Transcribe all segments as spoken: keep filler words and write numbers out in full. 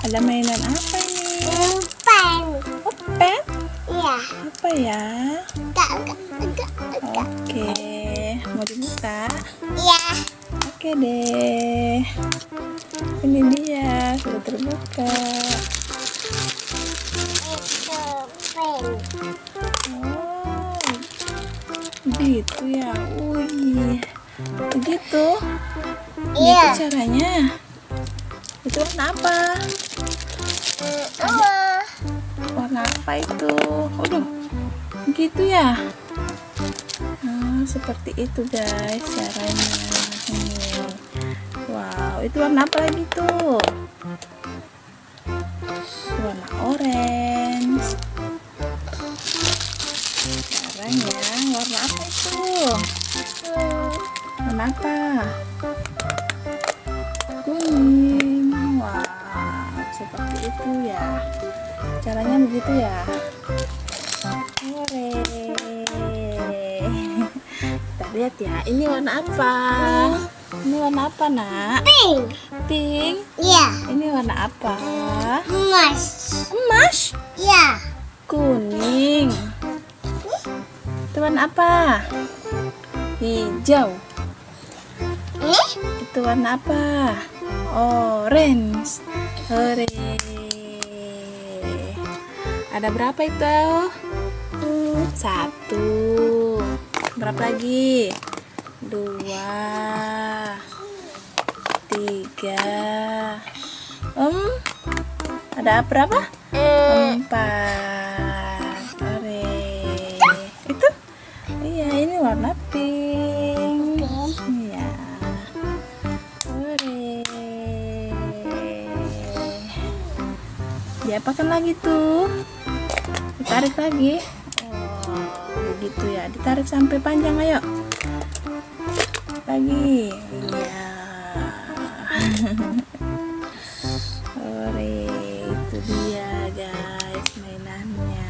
Ada mainan apa ini? Pen. Oh, pen? Iya. Apa ya? Enggak, enggak, enggak, enggak. Oke, mau dibuka? Iya. Oke deh. Ini dia, sudah terbuka. Itu pen. Oh, gitu ya. Wih, begitu. Iya. Gitu caranya. Itu warna apa? Wah. Warna apa itu? Waduh, gitu ya. Nah, seperti itu guys caranya. Ini. Wow, itu warna apa lagi tuh? Itu warna orange. Sekarang ya, warna apa itu? Warna apa? Kuning. Wow, seperti itu ya. Caranya begitu ya. Hore. Kita lihat ya, ini warna apa? Ini warna apa, Nak? Pink. Pink. Iya. Ini warna apa? Emas. Emas. Iya. Kuning. Itu warna apa? Hijau. Ini? Itu warna apa? Orange. Hore. Ada berapa itu? Satu. Berapa lagi? Dua. Tiga. Em, ada berapa? Empat. Hore. Itu? Iya, ini warna pink. Iya. Hore. Diapakan lagi tuh? Ditarik lagi. Oh, begitu ya. Ditarik sampai panjang, ayo. Lagi. Iya. Ore, itu dia guys mainannya.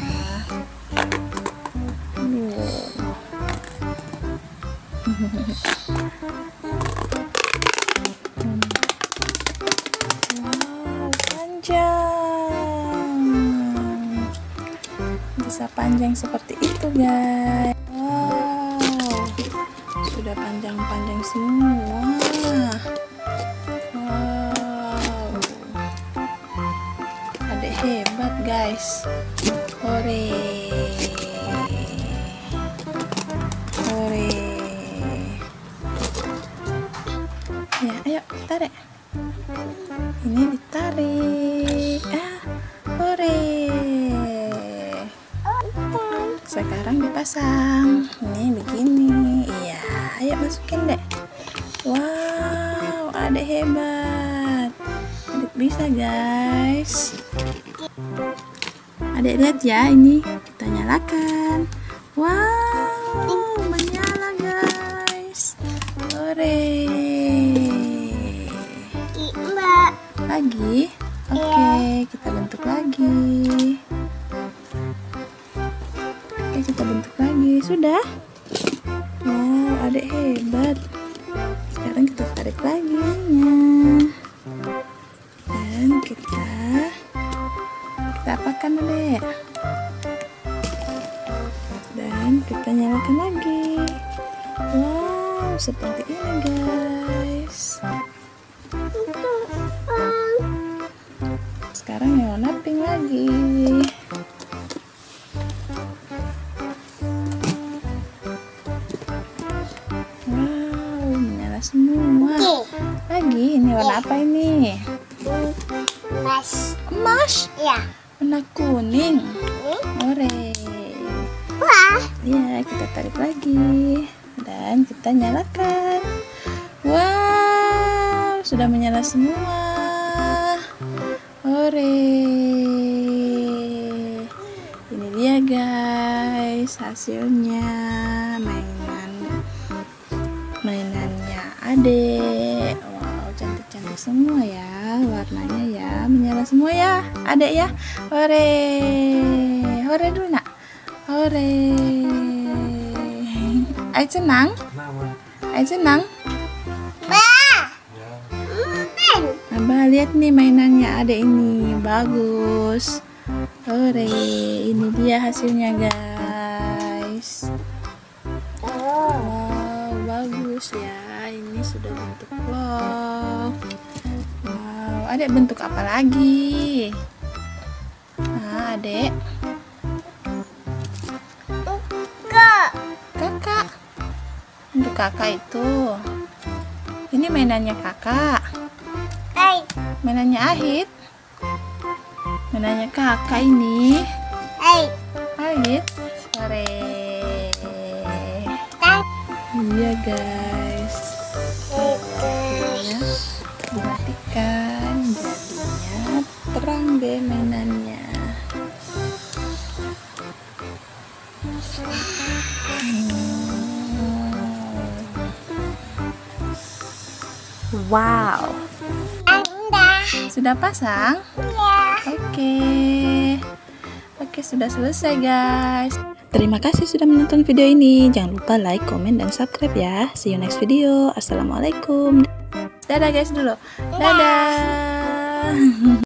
Wow, panjang. Bisa panjang seperti itu guys. Wow, sudah panjang-panjang semua. Wow, adek hebat guys. Hore, hore. Ya, ayo tarik. Ini ditarik. Ah, hore. Sekarang dipasang. Ini begini. Iya, ayo masukin deh. Wow, adek hebat. Adek bisa guys. Adek lihat ya, ini kita nyalakan. Wow, menyala guys. Hore. Mbak. Lagi. Oke, kita bentuk lagi. Oke, kita bentuk lagi. Sudah. Wow, adek hebat. Sekarang kita tarik lagi ininya. Dan kita kita apakan adek? Dan kita nyalakan lagi. Wow, seperti ini guys. Sekarang yang warna pink lagi. Wow, menyala semua. Lagi, ini warna apa ini? Emas. Emas. Iya. Warna kuning. Ore. Wah. Ya, kita tarik lagi. Dan kita nyalakan. Wow, sudah menyala semua. Hore. Ini dia guys hasilnya mainan mainannya adek. Wow, cantik-cantik semua ya warnanya ya, menyala semua ya adek ya. Hore, hore dulu nak. Hore. Ayo senang? Ayo senang? Wah. Ya. Pen. Coba lihat nih mainannya adek ini, bagus. Hore, ini dia hasilnya guys. Wow, bagus ya. Ini sudah bentuk vlog. Wow, adek bentuk apa lagi? Nah, adek. Kak. Kakak. Untuk kakak itu. Ini mainannya kakak. Hai. Mainannya Ahit. Mainannya kakak ini. Hai. Ahit. Sore. Iya guys. Ya, dimatikan. Jadinya terang deh mainannya. Wow. Anda. Sudah pasang? Ya. Oke. Oke, sudah selesai guys. Terima kasih sudah menonton video ini. Jangan lupa like, comment, dan subscribe ya. See you next video. Assalamualaikum. Dadah guys dulu. Dadah.